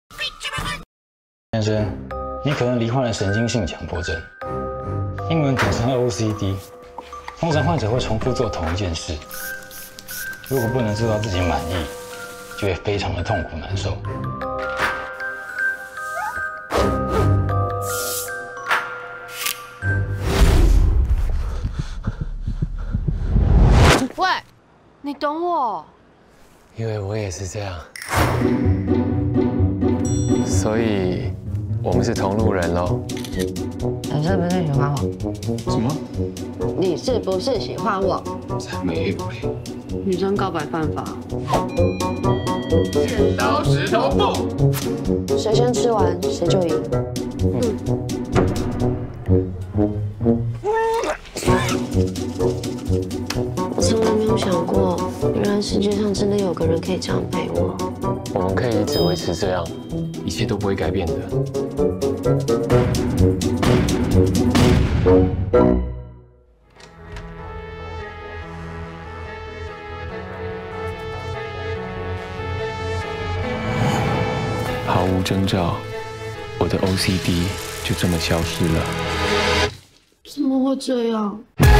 先生，你可能罹患了神经性强迫症，英文简称 OCD。通常患者会重复做同一件事，如果不能做到自己满意，就会非常的痛苦难受。 喂，你懂我？ 因为我也是这样，所以我们是同路人喽。 你是不是喜欢我？ 什么？ 你是不是喜欢我？ 才没有嘞！ 女生告白犯法。 剪刀石头布， 谁先吃完谁就赢。我从来没有想过，原来世界上真的有个人可以这样陪我。 我们可以一直维持这样， 一切都不会改变的。毫无征兆，我的 OCD 就这么消失了。 怎么会这样？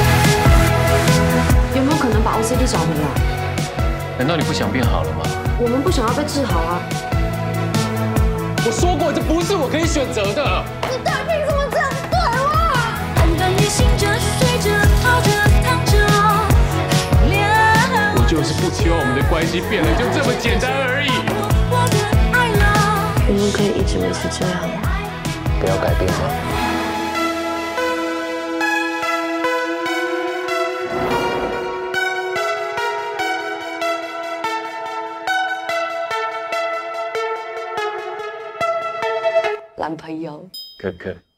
有没有可能把 OCD 找回来？ 难道你不想变好了吗？ 我们不想要被治好啊！ 我说过，这不是我可以选择的。 你到底凭什么这样对我？ 判断你醒着、睡着、跑着、躺着， 我就是不希望我们的关系变得就这么简单而已。 我更爱了。 我们可以一直维持这样吗？ 不要改变吗？ 男朋友。 可可。